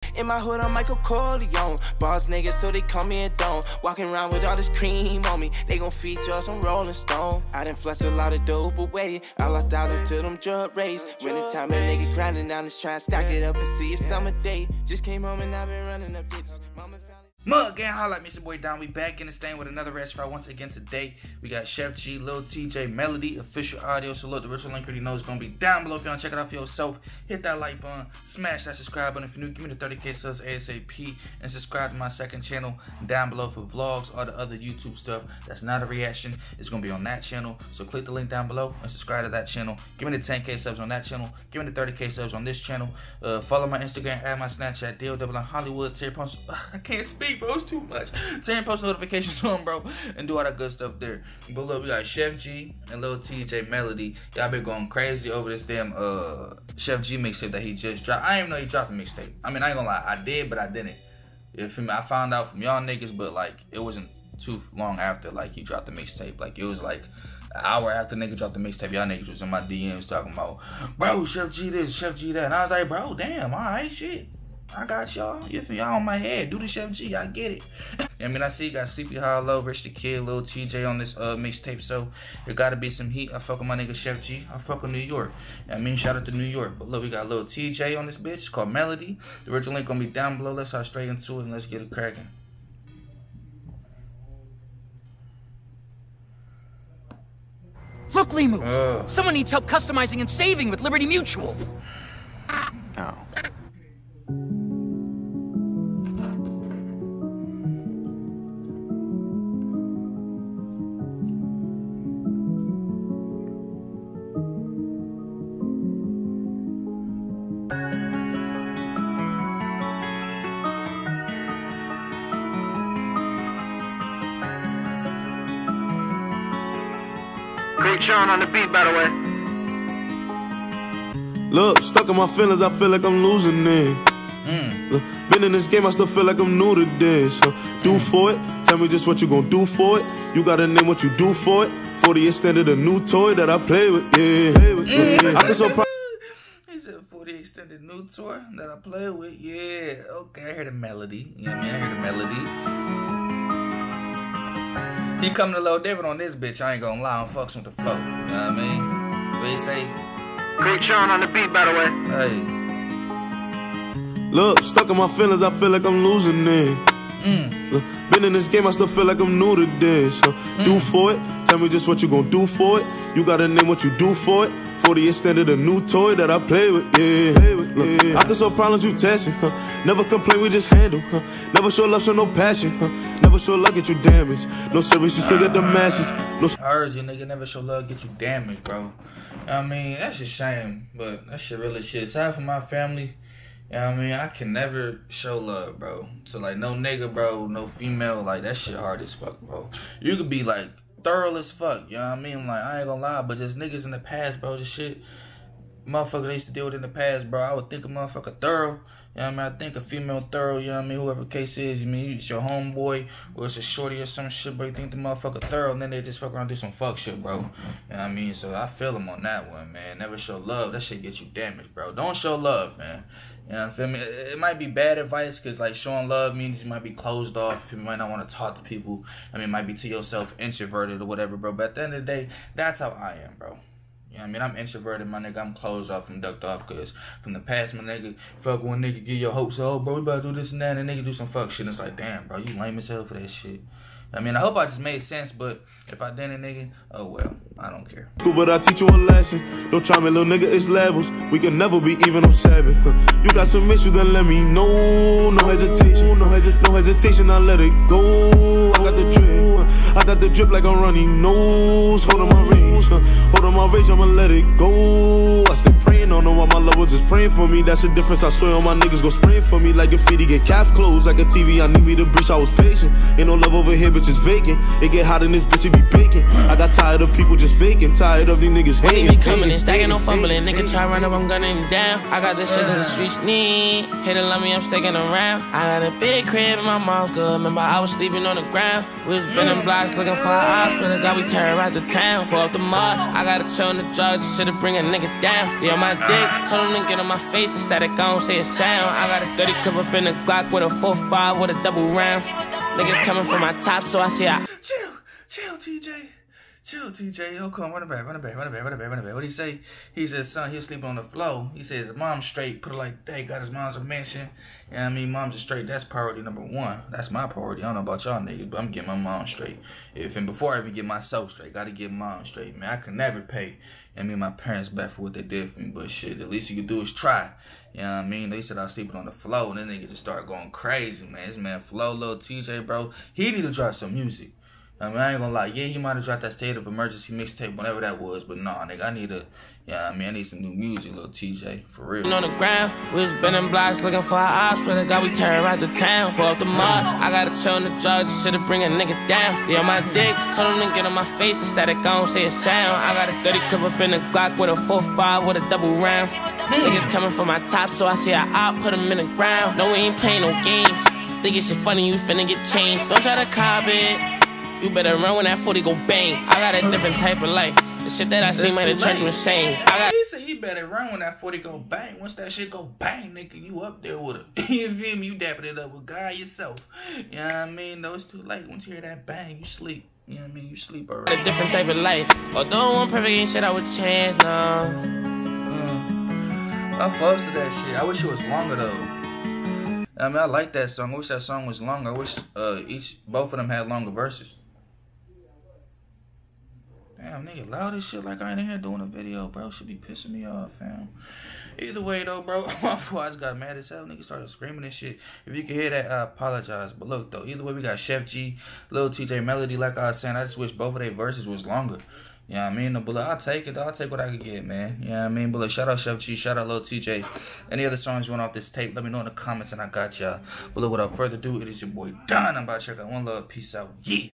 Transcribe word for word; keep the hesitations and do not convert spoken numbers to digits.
In my hood, I'm Michael Corleone. Boss niggas, so they call me a Donn. Walking around with all this cream on me. They gon' feature us on Rolling Stone. I done flushed a lot of dope away. I lost thousands to them drug rays. Winter time, a nigga grinding down, let's try and stack it up and see a summer day. Just came home and I've been running up ditches. Mama found Mug gang, holla at me, it's your boy Donn. We back in the stand with another rest file. Once again today, we got Sheff G, Lil Tjay, Melody, official audio. So look, the original link already know it's gonna be down below. If you wanna check it out for yourself, hit that like button, smash that subscribe button. If you're new, give me the thirty K subs ASAP, and subscribe to my second channel down below for vlogs, all the other YouTube stuff that's not a reaction. It's gonna be on that channel. So click the link down below and subscribe to that channel. Give me the ten K subs on that channel. Give me the thirty K subs on this channel. Uh, follow my Instagram, add my Snapchat, D O double N Hollywood. Terry post. I can't speak, bro. It's too much. Turn post notifications on, bro, and do all that good stuff there. But look, we got Sheff G and Lil Tjay Melody. Y'all been going crazy over this damn uh Sheff G mixtape that he just dropped. I didn't even know he dropped a mixtape. I mean, I ain't gonna lie, I did, but I didn't. If I found out from y'all niggas, but like it wasn't too long after like he dropped the mixtape. Like it was like an hour after nigga dropped the mixtape. Y'all niggas was in my D Ms talking about, bro, Sheff G this, Sheff G that, and I was like, bro, damn, all right, shit. I got y'all. You feel y'all on my head. Do the Sheff G. I get it. I mean, I see you got Sleepy Hollow, Rich the Kid, Lil Tjay on this uh, mixtape. So it gotta be some heat. I fuck with my nigga Sheff G. I fuck with New York. I mean, shout out to New York. But look, we got Lil Tjay on this bitch. It's called Melody. The original link gonna be down below. Let's hop straight into it and let's get it cracking. Look, Limu! Uh. Someone needs help customizing and saving with Liberty Mutual. Oh. Great Sean on the beat, by the way. Look, stuck in my feelings, I feel like I'm losing it. Mm. Look, been in this game, I still feel like I'm new to this. Uh, do for it, tell me just what you gon' do for it. You gotta name what you do for it. forty extended, a new toy that I play with, yeah. Mm. I can so proud. He said forty extended new toy that I play with, yeah. Okay, I heard the melody. You know what I mean? I heard the melody. He coming a little different on this bitch, I ain't gonna lie, I'm fucks with the flow. You know what I mean? What you say? Great Sean on the beat, by the way. Hey. Look, stuck in my feelings, I feel like I'm losing it. Mm. Look, been in this game, I still feel like I'm new to this. Uh, mm. Do for it, tell me just what you gon' do for it. You gotta name what you do for it. forty extended, a new toy that I play with, yeah. Look, I can solve problems you testing, huh? Never complain, we just handle, huh? Never show love, show no passion, huh? Never show love, get you damaged. No service, you still get the message. No. I heard you, nigga. Never show love, get you damaged, bro. I mean, that's a shame, but that shit really shit. Aside from my family, you know what I mean? I can never show love, bro. So, like, no nigga, bro, no female, like, that shit hard as fuck, bro. You could be, like, thorough as fuck, you know what I mean? Like, I ain't gonna lie, but just niggas in the past, bro, this shit, motherfuckers I used to deal with in the past, bro, I would think a motherfucker thorough, you know what I mean? I think a female thorough, you know what I mean? Whoever the case is, you mean, it's your homeboy, or it's a shorty or some shit, bro, you think the motherfucker thorough, and then they just fuck around and do some fuck shit, bro, you know what I mean? So I feel them on that one, man. Never show love, that shit gets you damaged, bro. Don't show love, man. You know what I feel me? It might be bad advice because, like, showing love means you might be closed off. You might not want to talk to people. I mean, it might be to yourself introverted or whatever, bro. But at the end of the day, that's how I am, bro. You know what I mean? I'm introverted, my nigga. I'm closed off and ducked off because from the past, my nigga, fuck one nigga give your hopes, oh, bro, we about to do this and that, and nigga do some fuck shit. And it's like, damn, bro, you lame as hell for that shit. I mean, I hope I just made sense, but if I didn't, nigga, oh well, I don't care. But I teach you a lesson. Don't try me, little nigga, it's levels. We can never be even on seven. You got some issues, then let me know. No hesitation, no hesitation, I let it go. I got the drip, I got the drip like a runny nose. Hold on my range, hold on my range, I'ma let it go. I stay praying on them while my love was just praying for me. That's the difference, I swear on my niggas go spraying for me. Like graffiti, get caps closed like a T V. I need me to breach, I was patient. Ain't no love over here, bitch, it's vacant. It get hot in this bitch, it be baking. I got tired of people just niggas fake and tired of these niggas hating. Nigga coming in, stacking, no fumbling. Nigga try run up, I'm gunning him down. I got the shit that the streets need. Hit it, love me, I'm sticking around. I got a big crib and my mom's good. Remember, I was sleeping on the ground. We was bending blocks looking for ops. Swear to God, we terrorized the town. Pull up the mud. I got a chill on the drugs. Shit'll bring a nigga down. Be on my dick. Told him to get on my face. It's static, I don't say a sound. I got a thirty clip up in the Glock with a four five with a double round. Niggas coming from my top, so I see I. Chill, chill, T J. Chill, T J. He'll come running back, running back, running back, running back, running back. What he say? He said, son, he'll sleep on the floor. He says, mom's straight. Put it like that. He got his mom's a mansion. You know what I mean? Mom's just straight. That's priority number one. That's my priority. I don't know about y'all niggas, but I'm getting my mom straight. If and before I even get myself straight, gotta get mom straight, man. I could never pay I mean my parents back for what they did for me, but shit, at least you can do is try. You know what I mean? They said I was sleeping on the floor, and then they just started going crazy, man. This man Flo, Lil Tjay, bro, he need to drop some music. I mean, I ain't gonna lie. Yeah, he might have dropped that State of Emergency mixtape, whatever that was, but nah, nigga, I need a, yeah, I mean, I need some new music, Lil Tjay, for real. On the ground, we was bending blocks looking for our ops. Swear to God, we terrorized the town. Pull up the mud. I got a chill on the drugs. Shit'll bring a nigga down. Be on my dick. Told him to get on my face. It's static, I don't say a sound. I got a thirty clip up in the Glock with a four five with a double round. Niggas coming from my top, so I see a op, put him in the ground. No, we ain't playing no games. Think it's shit funny, you finna get changed. Don't try to copy it. You better run when that forty go bang. I got a different type of life. The shit that I see might have turned you insane. I got. He said he better run when that forty go bang. Once that shit go bang, nigga, you up there with it. You feel me? You dapping it up with God yourself. You know what I mean? Though it's too late. Once you hear that bang, you sleep. You know what I mean? You sleep already. A different type of life. Although one perfect ain't shit I would change, no. Mm. I fucks to that shit. I wish it was longer though. I mean, I like that song. I wish that song was longer. I wish uh, each both of them had longer verses. Damn, nigga, loud as shit like I ain't in here doing a video, bro. Should be pissing me off, fam. Either way, though, bro, my voice got mad as hell. Nigga started screaming and shit. If you can hear that, I apologize. But look, though, either way, we got Sheff G, Lil Tjay Melody. Like I was saying, I just wish both of their verses was longer. You know what I mean? But look, I'll take it. I'll take what I can get, man. You know what I mean? But look, shout out Sheff G, shout out Lil Tjay. Any other songs you want off this tape, let me know in the comments and I got y'all. But look, without further ado, it is your boy Donn. I'm about to check out One Love. Peace out. Yeah.